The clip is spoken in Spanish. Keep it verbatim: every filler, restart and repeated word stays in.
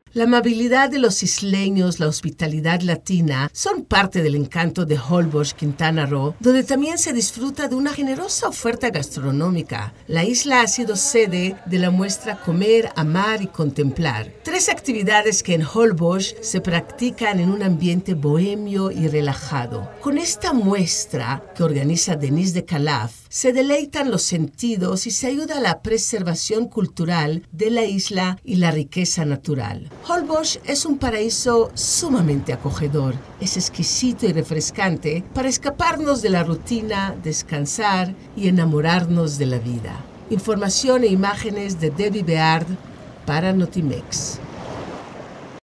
La amabilidad de los isleños, la hospitalidad latina, son parte del encanto de Holbox, Quintana Roo, donde también se disfruta de una generosa oferta gastronómica. La isla ha sido sede de la muestra Comer, Amar y Contemplar, tres actividades que en Holbox se practican en un ambiente bohemio y relajado. Con esta muestra, que organiza Denise de Calaf, se deleitan los sentidos y se ayuda a la preservación cultural de la isla y la riqueza natural. Holbox es un paraíso sumamente acogedor. Es exquisito y refrescante para escaparnos de la rutina, descansar y enamorarnos de la vida. Información e imágenes de Debbie Beard para Notimex.